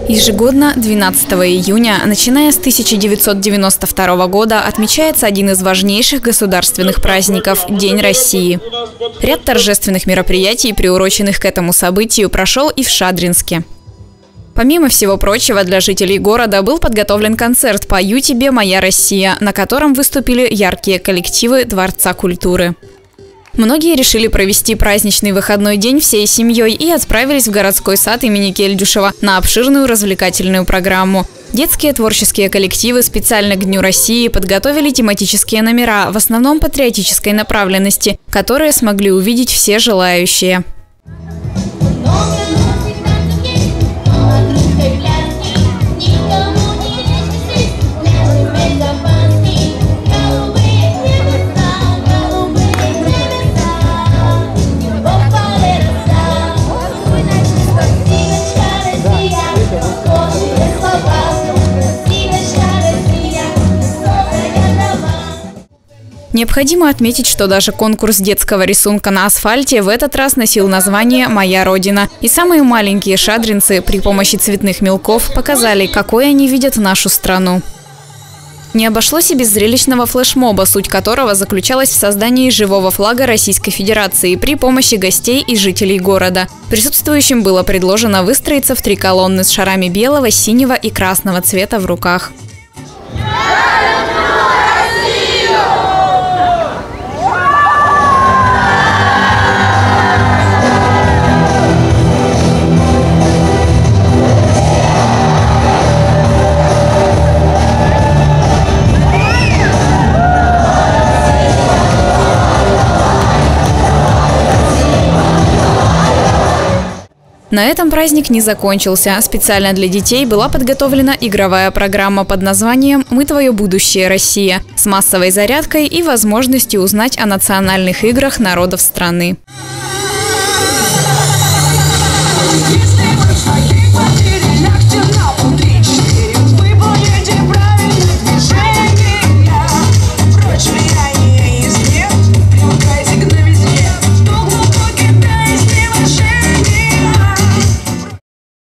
Ежегодно 12 июня, начиная с 1992 года, отмечается один из важнейших государственных праздников – День России. Ряд торжественных мероприятий, приуроченных к этому событию, прошел и в Шадринске. Помимо всего прочего, для жителей города был подготовлен концерт «Пою тебе, моя Россия», на котором выступили яркие коллективы Дворца культуры. Многие решили провести праздничный выходной день всей семьей и отправились в городской сад имени Кельдюшева на обширную развлекательную программу. Детские творческие коллективы специально к Дню России подготовили тематические номера, в основном патриотической направленности, которые смогли увидеть все желающие. Необходимо отметить, что даже конкурс детского рисунка на асфальте в этот раз носил название «Моя Родина». И самые маленькие шадринцы при помощи цветных мелков показали, какой они видят нашу страну. Не обошлось и без зрелищного флешмоба, суть которого заключалась в создании живого флага Российской Федерации при помощи гостей и жителей города. Присутствующим было предложено выстроиться в 3 колонны с шарами белого, синего и красного цвета в руках. На этом праздник не закончился. Специально для детей была подготовлена игровая программа под названием «Мы твое будущее, Россия» с массовой зарядкой и возможностью узнать о национальных играх народов страны.